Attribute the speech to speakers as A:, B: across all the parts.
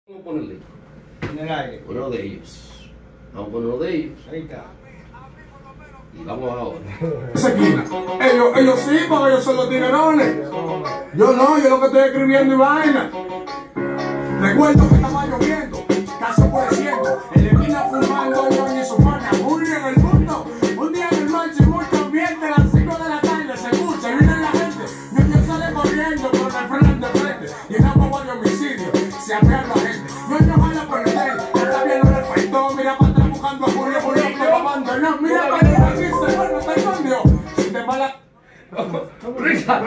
A: Vamos a ponerle
B: En el aire.
A: uno de ellos. Vamos a poner uno de ellos.
B: Ahí está.
A: Y vamos ahora.
C: Esa esquina. Ellos sí, porque ellos son los tiguerones. Yo no, yo lo que estoy escribiendo y vaina. Recuerdo que estaba lloviendo, casi oscureciendo. En la esquina fumando, yo y su pana. Un día en el mundo, un día en el marcha y mucho ambiente. A las 5 de la tarde se escucha y viene la gente. Yo sale corriendo por el frente de frente. Y en agua de homicidio, se apean la gente. Yo jala por el rey, está viendo el efecto. Mira para atrás buscando a Julio Julito, babando. No, mira para atrás, dice, bueno, te escondió. Si te mala.
A: Risa,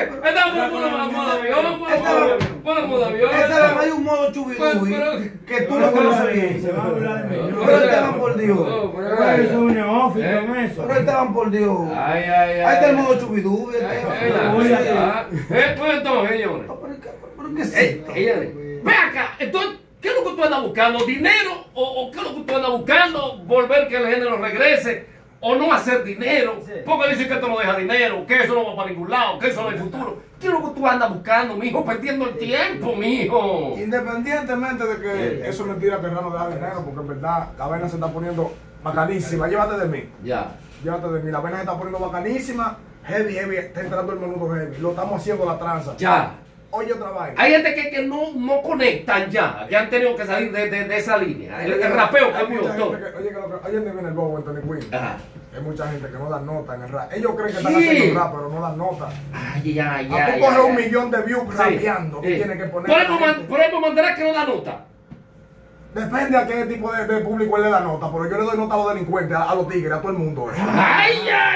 D: Hay un modo chubidubi que tú lo conoces bien.
B: Se va a hablar de mí.
D: Pero estaban por Dios.
B: Eso es un neófito en eso.
D: Pero estaban por Dios.
A: Ay.
D: Ahí está el modo chubidubi. ¿Pero qué es esto?
A: Ve acá, entonces, ¿qué es lo que tú andas buscando? ¿Dinero? ¿O qué es lo que tú andas buscando? ¿Volver que el género regrese? ¿O no hacer dinero? Porque dicen que esto no deja dinero, que eso no va para ningún lado, que eso no hay futuro. ¿Qué es lo que tú andas buscando, mijo? Perdiendo el tiempo, mijo.
C: Independientemente de que eso es mentira que no deja dinero, porque en verdad la vaina se está poniendo bacanísima. Llévate de mí.
A: Ya.
C: Llévate de mí. La vaina se está poniendo bacanísima. Heavy. Está entrando el menudo heavy. Lo estamos haciendo la tranza.
A: Ya.
C: Oye, otra vaina.
A: Hay gente que no conectan ya, que han tenido que salir de esa línea. El rapeo
C: Hay
A: cambió
C: mucha
A: todo.
C: gente que, oye, oye, ¿dónde viene el bobo Anthony Quinn?
A: Ajá.
C: Hay mucha gente que no da nota en el rap. Ellos creen que están haciendo rap, pero no dan nota.
A: Ay.
C: A tú coges 1 millón de views rapeando. ¿Qué tienes que poner?
A: Por ejemplo, mandará que no da nota.
C: Depende a qué tipo de público él le da nota, pero yo le doy nota a los delincuentes, a los tigres, a todo el mundo.
A: Ay.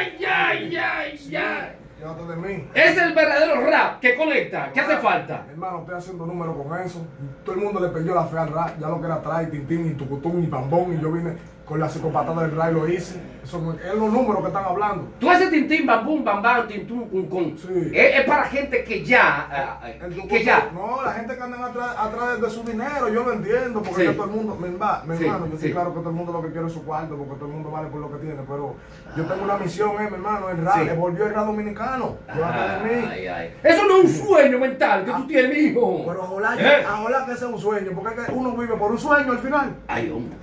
C: Llévate de mí.
A: Es el verdadero rap que conecta. ¿Qué hace falta?
C: Hermano, estoy haciendo números con eso. Todo el mundo le perdió la fe al rap. Ya lo que era trae, tintín, y tucutún, y bambón. Y yo vine con la psicopatada del rap y lo hice. Eso no es los números que están hablando.
A: Tú haces tintín, bambum, bambam, tintún, con.
C: Sí.
A: Es para gente que ya.
C: No, la gente que anda atrás de su dinero, yo lo entiendo, porque
A: Sí.
C: ya todo el mundo, mi hermano, yo estoy
A: Sí.
C: claro que todo el mundo lo que quiere es su cuarto, porque todo el mundo vale por lo que tiene, pero yo tengo una misión, mi hermano, el rap,
A: Sí.
C: volvió el rap dominicano. Llévate de mí.
A: Eso no es un sueño mental que tú tienes, mijo.
C: Pero ojalá que sea un sueño, porque es que uno vive por un sueño al final.
A: Ay, hombre.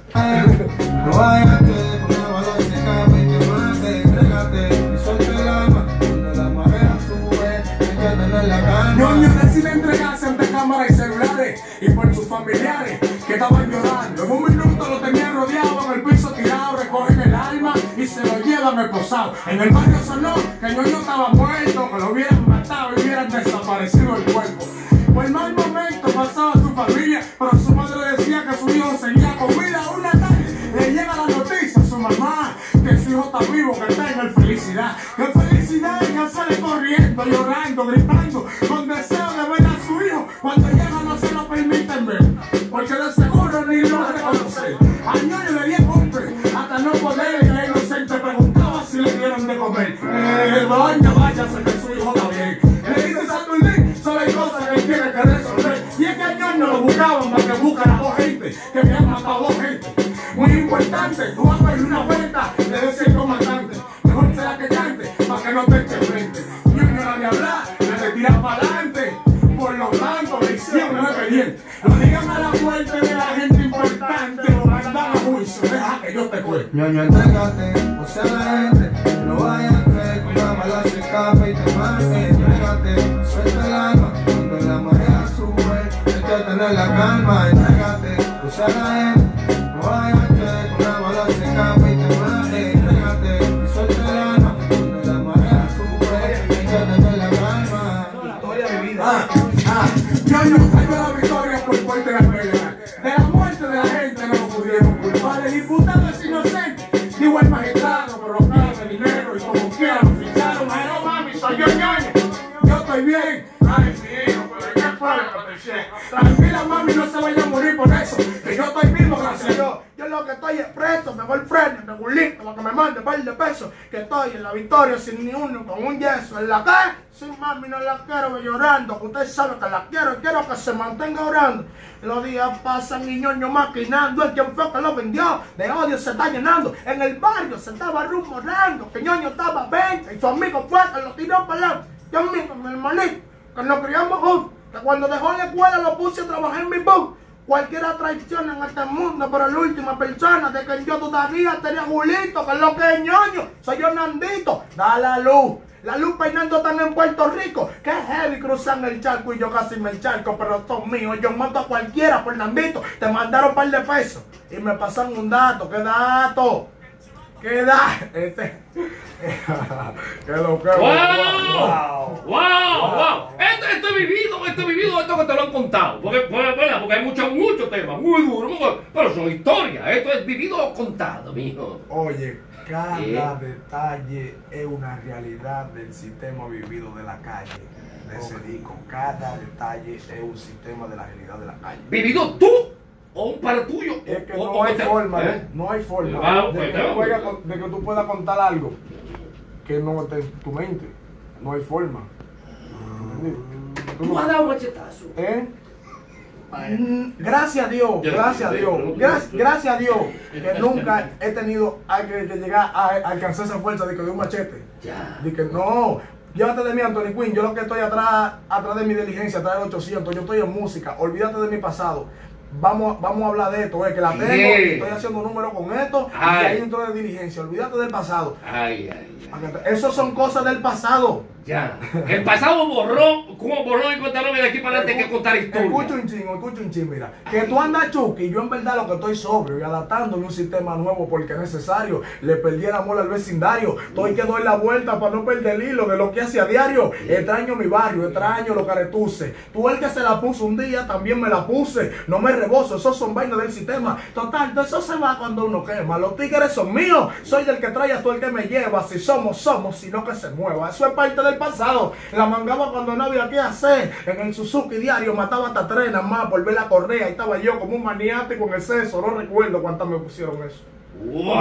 D: No vayas que con la bala se escape y te mate, entrégate y suelta el alma. Cuando la marea sube, hay que tener la calma.
C: Ñoño decide entregarse ante cámaras y celulares y por sus familiares que estaban llorando. En un minuto lo tenían rodeado, en el piso tirado, recogen el alma y se lo llevan esposado. En el barrio sonó que Ñoño estaba muerto, que lo hubieran matado y hubieran desaparecido el cuerpo. Por el mal momento pasaba su familia, pero su madre decía que su hijo seguía con vida. Una tarde le llega la noticia a su mamá que su hijo está vivo, que está en felicidad. ¡Qué felicidad! Ella sale corriendo, llorando, gritando, con deseo de ver a su hijo. Cuando llega no se lo permiten ver, porque de seguro ni lo va a reconocer. A Ñoño le dio golpe hasta no poder, y la inocente preguntaba si le dieron de comer. Doña, váyase que su hijo está bien. Le dice Saturnín, solo hay cosas que él tiene que resolver. Y es que a Ñoño lo buscaban para que busquen a 2 gente, que habían matado a 2 gente. Muy importante, tú vas a darle una vuelta, le decía el comandante. Mejor será que cante, para que no te eche frente. Ñoño era de hablar, le tirar para adelante. Por lo tanto, le hicieron un expediente. Lo digan a la muerte de la gente importante, lo mandan a juicio, deja que yo te cuente.
D: Ñoño, entrégate, o sea la gente, no vayas que con la bala se escape y te mate, entrégate, suelta el alma, cuando la marea sube, hay que tener la calma, entrégate, o sea la gente, no vayas que con la bala se escape y te mate, entrégate, suelta el alma, cuando la marea sube, hay que tener la calma. Historia de vida.
C: Ñoño, hay la victoria por parte de la pelea. De la muerte de la gente no lo pudieron culpar. El imputado es inocente, digo el magistrado, pero nada de dinero y como quiera lo ficharon. Ay, no mami, soy yo, Ñoño. Yo estoy bien. Ay, sí, hijo, pero ¿qué fue lo que te hice? Tranquila, mami, no se vaya a morir por eso. Que yo estoy vivo, gracias a Dios. Yo lo que estoy es preso, me voy al frente, me burlito, lo que me mande par de pesos. Que estoy en la victoria sin ni uno, con un yeso. ¿En la qué? Sí, mami, no la quiero llorando, que usted sabe que la quiero y quiero que se mantenga orando. Los días pasan y Ñoño maquinando, el quien fue que lo vendió, de odio se está llenando. En el barrio se estaba rumorando que Ñoño estaba 20 y su amigo fue que lo tiró para adelante. Yo mismo, mi hermanito, que nos criamos juntos, que cuando dejó la escuela lo puse a trabajar en mi book.
E: cualquier traición en este mundo, pero la última persona de que yo todavía tenía Julito, que es lo que es ñoño, soy yo Nandito, da la luz. La luz peinando tan en Puerto Rico, que heavy cruzan el charco y yo casi me encharco, pero son míos, yo mando a cualquiera por Nandito, te mandaron un par de pesos y me pasan un dato, ¿qué dato? ¿Qué da? ¿Qué lo que?
A: ¡Wow! Esto es vivido, esto que te lo han contado. Porque hay muchos temas muy duros, pero son historias. Esto es vivido o contado, mijo.
E: Oye, cada detalle es una realidad del sistema vivido de la calle. De ese disco, cada detalle es un sistema de la realidad de la calle.
A: ¿Vivido tú o un par tuyo?
E: Es que no hay forma, no hay forma de que tú puedas contar algo que no esté en tu mente. No hay forma.
A: ¿Tú has dado un machetazo?
E: Gracias a Dios, gracias a Dios que nunca he tenido que llegar a alcanzar esa fuerza de un machete. De que no, llévate de mí, Anthony Quinn, yo lo que estoy atrás de mi diligencia, atrás del 800, yo estoy en música, olvídate de mi pasado. Vamos a hablar de esto, que la tengo, y estoy haciendo números con esto, y ahí entro de diligencia, olvídate del pasado. Esos son cosas del pasado.
A: Ya. El pasado borró y contaron de aquí para adelante hay que contar historias.
E: Escucha un chin, mira. Que tú andas chuki, yo en verdad lo que estoy sobrio y adaptándome un sistema nuevo porque es necesario. Le perdí el amor al vecindario. Estoy que doy la vuelta para no perder el hilo de lo que hace a diario. Extraño mi barrio, extraño los caretuces. Tú el que se la puso un día, también me la puse. No me rebozo, esos son vainas del sistema. Total, de eso se va cuando uno quema. Los tigres son míos, soy el que trae a todo el que me lleva. Si somos, sino que se mueva. Eso es parte del pasado. La mangaba cuando no había qué hacer. En el Suzuki diario mataba hasta 3 nada más por ver la correa. Y estaba yo como un maniático en exceso. No recuerdo cuántas me pusieron eso.
A: ¡Wow!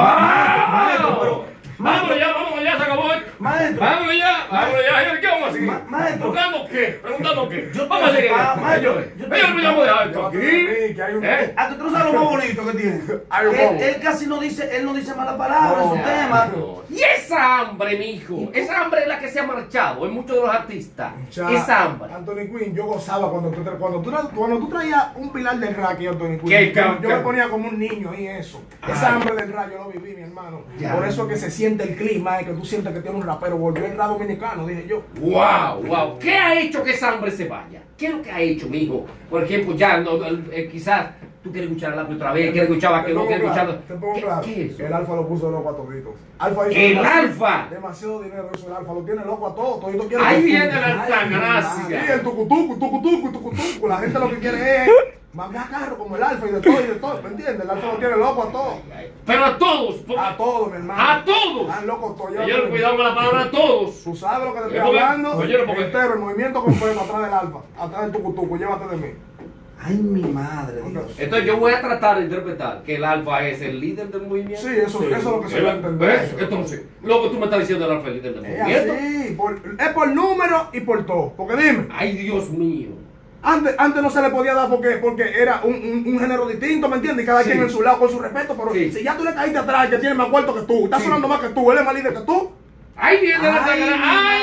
A: Vámonos ya, se acabó.
B: Maestro.
A: Vámonos ya. ¿Qué vamos a seguir?
B: Maestro.
A: ¿Preguntando qué? Vamos a seguir. Yo me llamo de alto aquí.
B: ¿A que tú sabes lo más bonito que tiene? Él casi no dice malas palabras en su tema.
A: Y esa hambre, mijo, esa hambre es la que se ha marchado en muchos de los artistas. Esa hambre.
E: Anthony Quinn, yo gozaba cuando tú traías un pilar del rap aquí, Anthony Quinn. Yo me ponía como un niño ahí eso. Esa hambre del rap yo lo viví, mi hermano. Por eso que se siente el clima, que tú sientes que tiene un rapero. Volvió el rap dominicano, dije yo.
A: Wow. ¿Qué ha hecho que esa hambre se vaya? ¿Qué es lo que ha hecho, mijo? Por ejemplo, ya quizás tú quieres escuchar el Alfa otra vez, quieres escuchar vaquero, quieres escuchar.
E: Te pongo claro.
A: ¿Qué es eso?
E: El Alfa lo puso loco a toditos.
A: El Alfa.
E: Demasiado dinero eso, el Alfa lo tiene loco a todos.
A: Ahí viene la altagracia.
E: Sí, el tucutucu. La gente lo que quiere es mandar carro como el Alfa y de todo, ¿me entiendes? El Alfa lo tiene loco a todos.
A: Pero a todos.
E: A todos, mi hermano.
A: A todos.
E: Están locos todos.
A: Señor, cuidado con la palabra a todos.
E: Tú sabes lo que te estoy hablando.
A: Porque
E: entero, el movimiento completo atrás del Alfa, atrás del tucutucu, llévate de mí.
B: Ay, mi madre, Dios.
A: Entonces yo voy a tratar de interpretar que el Alfa es el líder del movimiento.
E: Sí, eso es lo que se va a entender.
A: Entonces, lo que tú me estás diciendo el Alfa es el líder del movimiento.
E: Sí, es por número y por todo. Porque dime.
A: Ay, Dios mío.
E: Antes no se le podía dar porque era un género distinto, ¿me entiendes? Y cada quien en su lado con su respeto. Pero si ya tú le caíste atrás, que tiene más cuarto que tú, está sonando más que tú, él es más líder que tú.
A: Ahí viene la tagra.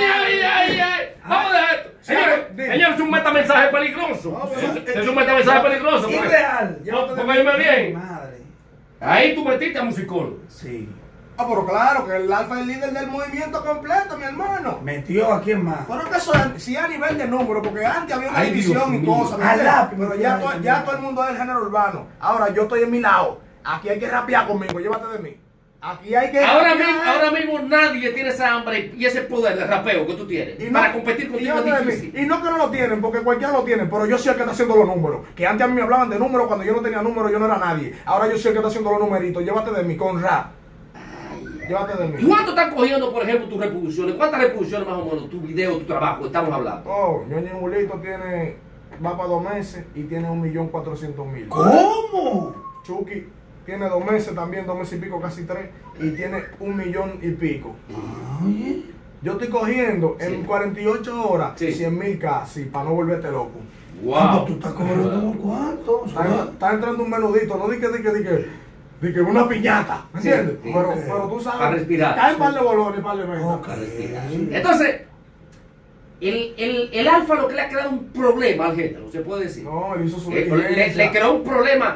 A: Ay. Vamos a dejar esto. Señor, es un metamensaje peligroso. Es un metamensaje peligroso.
B: Irreal.
A: Póngame bien.
B: Madre.
A: Ahí tú metiste a musicólogo.
B: Sí.
E: Pero claro, que el Alfa es el líder del movimiento completo, mi hermano.
B: ¿Metió a quién más?
E: Pero que eso sí a nivel de número, porque antes había una
A: Ay,
E: división
A: Dios
E: y
A: mío.
E: cosas. Pero ya todo el mundo es del género urbano. Ahora yo estoy en mi lado. Aquí hay que rapear conmigo, llévate de mí. Aquí hay que
A: ahora mismo nadie tiene esa hambre y ese poder de rapeo que tú tienes. Y para competir contigo es difícil.
E: Y no que no lo tienen, porque cualquiera lo tiene, pero yo soy el que está haciendo los números. Que antes a mí me hablaban de números, cuando yo no tenía números yo no era nadie. Ahora yo soy el que está haciendo los numeritos. Llévate de mí con rap. Llévate de mí.
A: ¿Cuánto están cogiendo, por ejemplo, tus reproducciones? ¿Cuántas reproducciones más o menos, tu video, tu trabajo, estamos hablando?
E: Oh, Ñoño Julito va para 2 meses y tiene 1.400.000.
B: ¿Cómo?
E: Chucky tiene 2 meses también, 2 meses y pico, casi 3, y tiene 1 millón y pico.
B: Ay.
E: Yo estoy cogiendo en 48 horas 100.000 casi, para no volverte loco.
A: Wow.
B: ¿Tú estás cobrando cuánto?
E: Está entrando un menudito, no di que una piñata, ¿me entiendes?
B: Sí,
E: pero tú sabes,
A: para respirar.
E: caen par de bolones, par de meses.
A: Para respirar. Entonces, el alfa lo que le ha creado un problema al género, se puede decir.
E: No, él hizo su
A: le
E: diligencia.
A: creó un problema